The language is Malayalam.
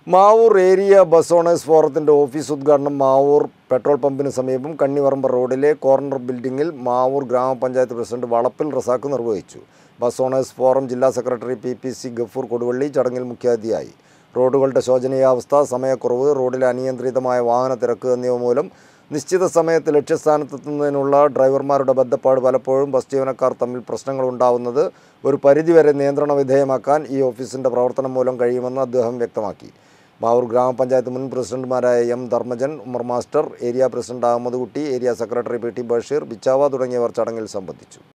മാവൂർ ഏരിയ ബസ് ഓണേഴ്സ് ഫോറത്തിൻ്റെ ഓഫീസ് ഉദ്ഘാടനം മാവൂർ പെട്രോൾ പമ്പിന് സമീപം കണ്ണിവറമ്പ റോഡിലെ കോർണർ ബിൽഡിംഗിൽ മാവൂർ ഗ്രാമപഞ്ചായത്ത് പ്രസിഡന്റ് വളപ്പിൽ റസാഖ് നിർവഹിച്ചു. ബസ് ഓണേഴ്സ് ഫോറം ജില്ലാ സെക്രട്ടറി PPC ഗഫൂർ കൊടുവള്ളി ചടങ്ങിൽ മുഖ്യാതിഥിയായി. റോഡുകളുടെ ശോചനീയാവസ്ഥ, സമയക്കുറവ്, റോഡിലെ അനിയന്ത്രിതമായ വാഹന തിരക്ക് എന്നിവ മൂലം നിശ്ചിത സമയത്ത് ലക്ഷ്യസ്ഥാനത്തെത്തുന്നതിനുള്ള ഡ്രൈവർമാരുടെ ബദ്ധപ്പാട് പലപ്പോഴും ബസ് ജീവനക്കാർ തമ്മിൽ പ്രശ്നങ്ങളുണ്ടാവുന്നത് ഒരു പരിധിവരെ നിയന്ത്രണ വിധേയമാക്കാൻ ഈ ഓഫീസിൻ്റെ പ്രവർത്തനം മൂലം കഴിയുമെന്ന് അദ്ദേഹം വ്യക്തമാക്കി. മാവൂർ ഗ്രാമപഞ്ചായത്ത് മുൻ പ്രസിഡന്റുമാരായ M. Dharmajan, Umar master, area president Ahammed Kutty, area secretary PT Basheer, Bichava തുടങ്ങിയവർ ചടങ്ങിൽ സംബന്ധിച്ചു.